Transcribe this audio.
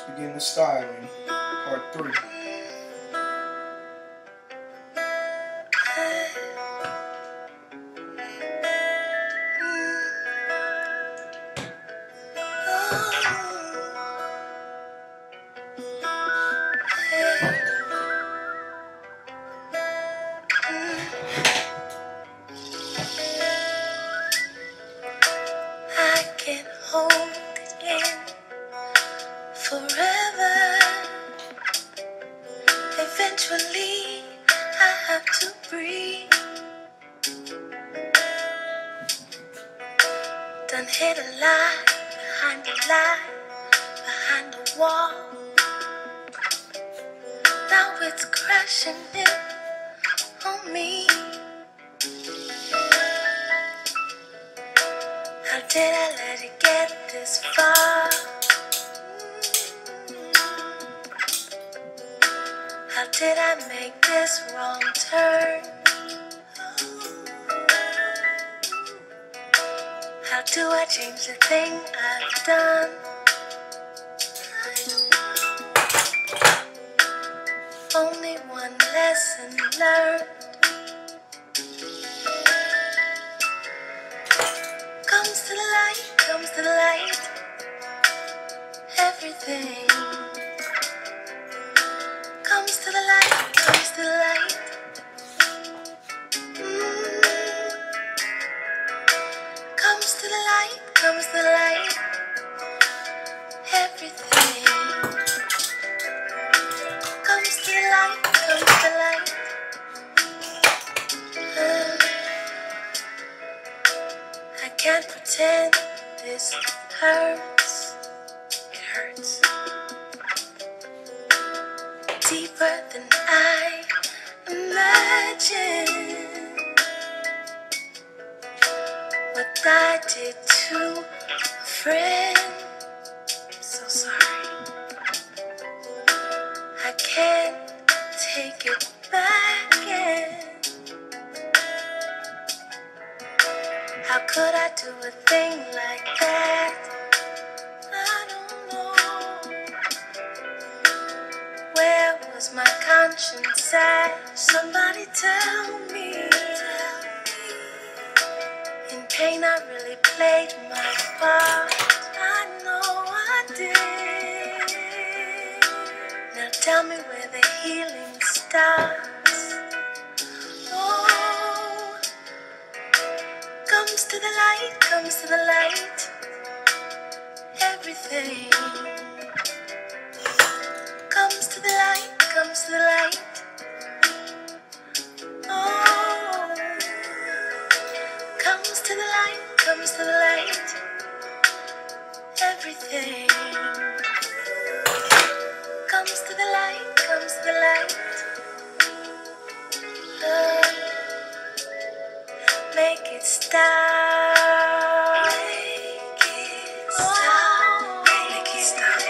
Begin the styling, part 3. I can hold it in forever. Eventually, I have to breathe. Done hit a lie behind a lie, behind a wall. Now it's crashing in on me. How did I let it get this far? How did I make this wrong turn? How do I change the thing I've done? Only one lesson learned. Comes to the light, comes to the light. Everything comes to the light, comes to the light. Comes to the light, comes to the light. Everything comes to the light, comes to the light. I can't pretend this hurts. It hurts deeper than I imagined. What I did to a friend, I'm so sorry. I can't take it back again. How could I do a thing like that? I don't know. Where was my conscience at? Somebody tell me. In pain I really played my part. I know I did. Now tell me where the healing starts. Oh, comes to the light, comes to the light. Everything comes to the light, comes to the light. Oh, comes to the light, comes to the light. Everything comes to the light, comes to the light. Make it stop. Make it stop. Make it stop.